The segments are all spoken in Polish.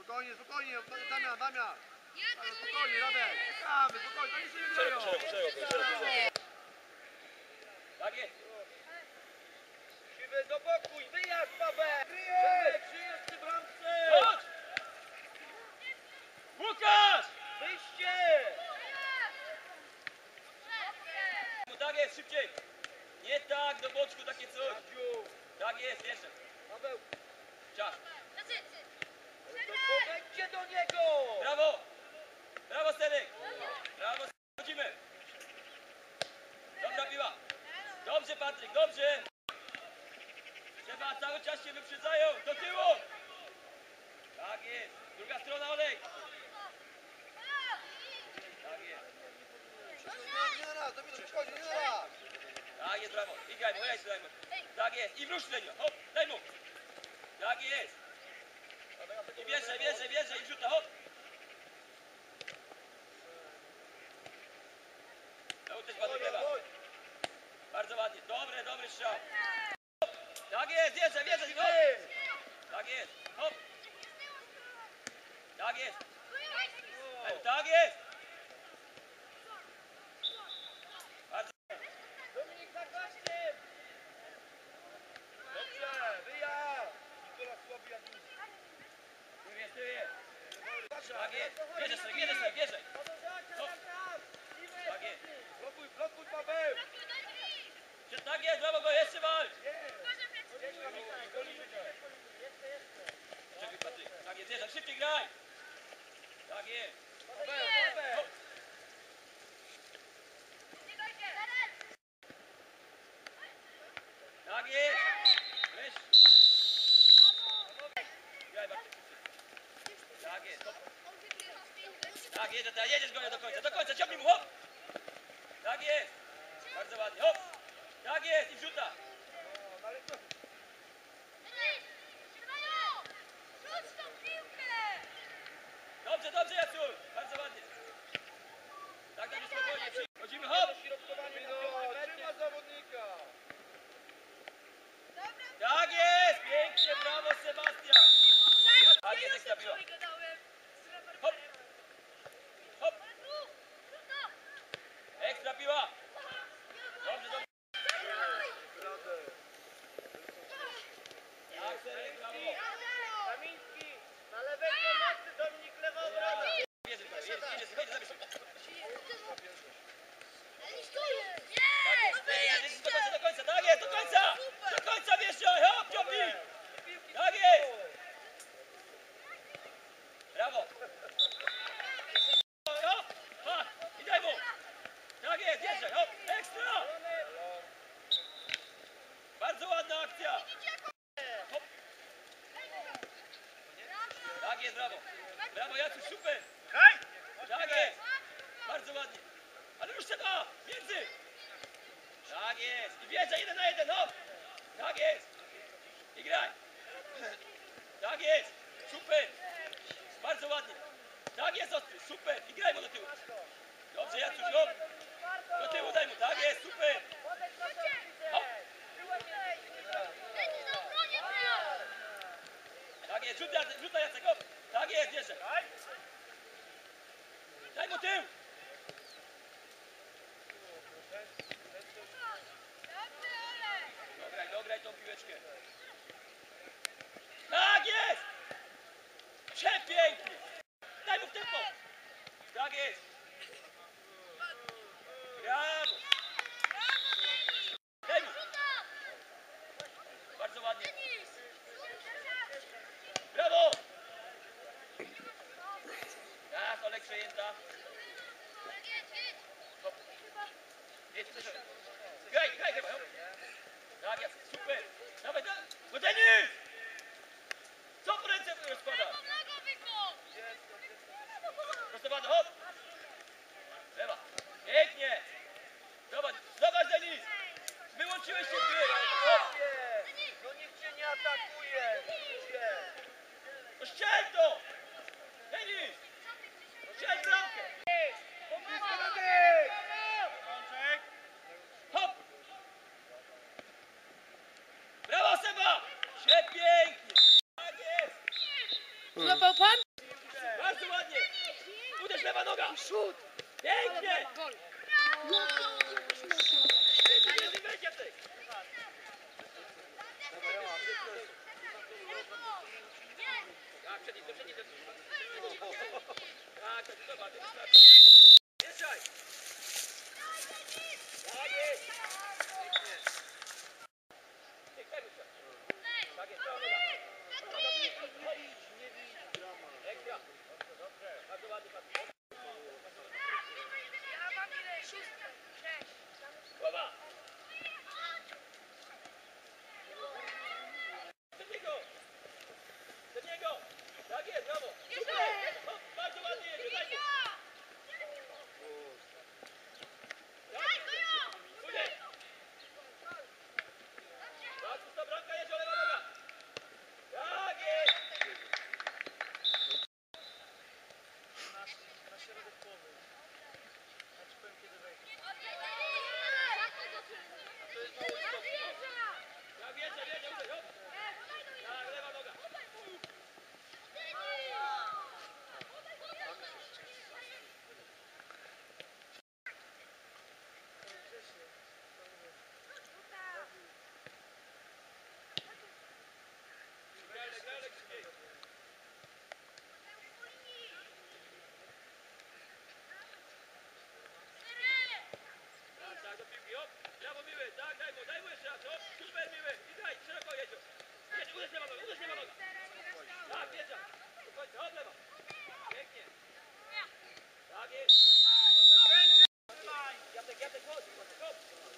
Spokojnie, spokojnie, Damian. Ale spokojnie, Radek. Czekamy, spokojnie, to nic nie wygrają. Tak jest. Siwy do boku i wyjazd, Paweł. Przyjazd przy bramce. Chodź. Łukasz. Wyjście. Tak jest, szybciej. Nie tak, do boczku takie coś. Tak jest, jeszcze. Paweł. Czas. Podejdźcie do niego. Brawo. Brawo, Stenek. Brawo, chodzimy. Dobra piła. Dobrze, Patryk, dobrze. Trzeba, cały czas się wyprzedzają. Do tyłu. Tak jest. Druga strona, Olek. Tak jest. Nie na raz, spokojnie, nie na raz. Tak jest, brawo. I graj mu, daj mu. Tak jest. I wróć Lenio. Hop, daj mu. Tak jest. I bierze i wrzuta, hop. No też ładnie lewa. Bardzo ładnie. Dobry strzał. Hop. Tak jest, wierzę, hop. Tak jest, hop. Tak jest. Tak jest. Bardzo. Dominik Zakłaśny. Dobrze, wyjazd. Nikola słaby jak nic. Tu jest. Tak jest. Bierzesz. Hop. Tak jest. Blokuj, Paweł. Tak jest, brawo go, jeszcze walcz. Czekaj, Patryk. Tak jest, wjeżdżaj, szybciej graj. Tak jest. Paweł. Tak jest. Weź. Graj, Bartek. Tak jest. Tak, jedziesz go do końca, ciągnij mu, hop. Tak jest. Bardzo ładnie, hop. Tak jest i wrzuta. Dobrze, Jacur. Bardzo ładnie. Tak, spokojnie. Chodzimy, hop. Trzyma zawodnika. Tak jest. Pięknie, brawo, Sebastian. Tak jest, ekstra piła. Hop. Hop. Ekstra piła. Dobrze. Tak, Serek, brawo. Kamiński, na lewej pomocy, Dominik lewa obrona. Jedzie, zabierz. Do końca, tak jest, do końca wjeżdżaj, hop, ciągnij. Tak jest. Brawo. Hop, i daj mu. Tak jest, wjeżdżaj, hop, ekstra. Bardzo ładna akcja. Hop. Tak jest, brawo. Brawo, Jacuś, super. Tak jest. Bardzo ładnie. Ale już trzeba, między. Tak jest. I wjeżdżaj 1 na 1, hop. Tak jest. I graj. Tak jest. Super. Bardzo ładnie. Tak jest, ostry. Super. I graj mu do tyłu. Dobrze, Jacuś, hop. Do tyłu daj mu. Tak jest, super. Hop. Tak jest, rzuta Jacek, hop. Tak jest, wjeżdżaj. Daj mu tył. Dograj tą piłeczkę. Tak jest! Przepięknie! Daj mu w tempo! Tak jest! Brawo! Daj mu! Bardzo ładnie! Brawo! Tak, Olek przejęta. Graj chyba, hop! Tak jest, super! Dawaj, no Denis! Co w ręce rozkładasz? Prostowane, hop! Lewa. Pięknie! Zobacz, Denis! Wyłączyłeś się w gry! Hop! No nikt cię nie atakuje! No strzel to! Denis! Strzel bramkę! Hop! Brawo, Seba! Przepięknie! Tak jest! Złapał pan? Bardzo ładnie. Uderz lewa noga. Szut! Pięknie. Gol! Weź Jacek. Tak, przed nim. Tak, zobacz, wystarczy. Wieszaj. Tak jest. Tak jest, prawo. Ekstra. Bardzo ładnie, Patryk. Głowa. Przed niego. Tak jest, brawo. Super. Hop, bardzo ładnie jedzie, daj mu. Pójdę. Tak, pusta bramka, jedzie, lewa noga. Tak jest. Na środek połowy. Ja ci powiem kiedy wejdzie. To jest mało istotne. Tak, jedzie, hop. Tak, lewa noga. Graj, szybciej. Tak, do piłki, hop. Brawo, miły, tak, daj mu jeszcze raz, hop. Super, miły. I graj, szeroko jedź. Jedź, uderz lewa noga. Tak, wjeżdża. Do końca, hop, lewa. Pięknie. Tak jest. Jacek, chodź, hop.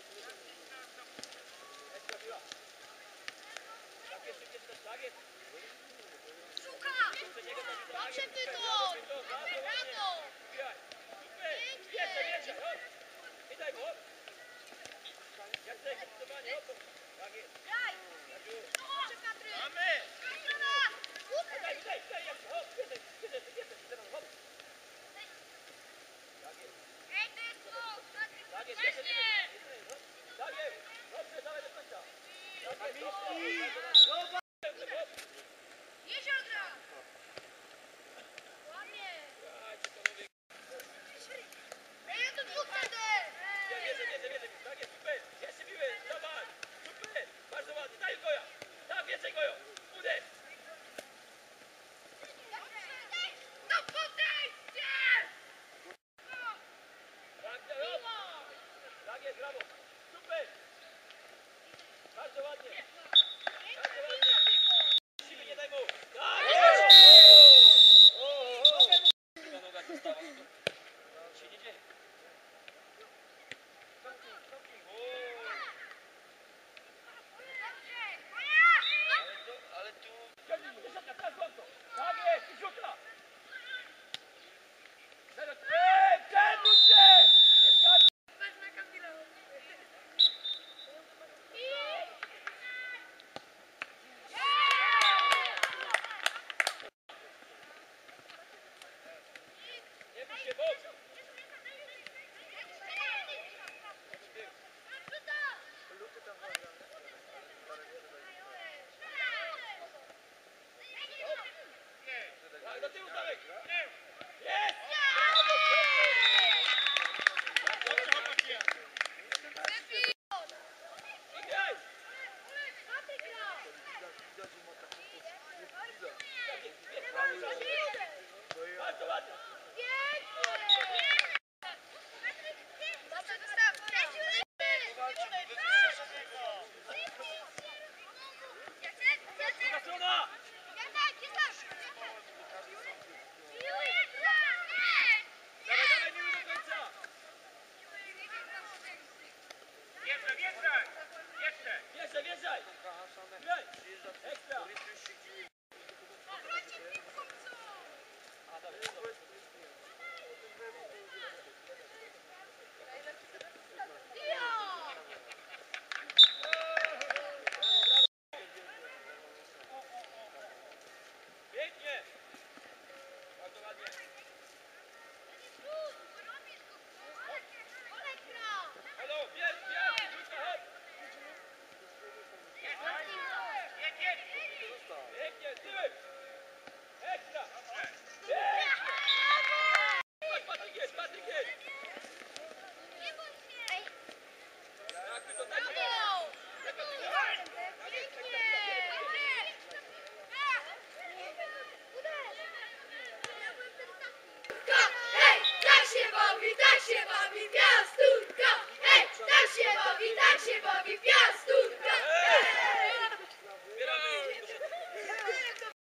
Ekstra piła. Tak jest, szybciej też, tak jest. Dobrze Tytoń! Brawo! Wbijaj. Super. Wjeżdża, hop. I daj mu, hop. Jacek, zdecydowanie, hop. Tak jest. Mamy! Daj, Jacek, hop. Bierz, hop. Tak jest, bierz. Tak jest. Dobrze, dawaj do końca. Tak jest, hop. Hop. Jeziora! Ładnie! Dajcie, panowie. Ej, to dwóch wtedy! Wierzę. Tak jest, super. Jeszcze miły, zobacz. Super. Bardzo ładnie. Daj goja. Tak, więcej goją. Uderz. No podejście! Tak, hop. Tak jest, brawo. Super. Bardzo ładnie. Siły nie daj mu. Tak jest. Druga noga została. Nic się nie dzieje. Ale tu... Wyszedł, teraz łatwo. Tak jest, i rzuta. Przewróć się! Jest karny. Nie bój się, boks. Luty tam zagram. Tak, do tyłu, Darek. Jest! I graj! Widać, że ma taką pocztę. Bardzo ładnie. Druga strona! Dawaj, miły do końca! Wjeżdżaj! Graj! Ekstra! A, dobra. Pięknie! Bardzo ładnie. Halo, bierz, rzuć na hop! Pięknie, tyłek!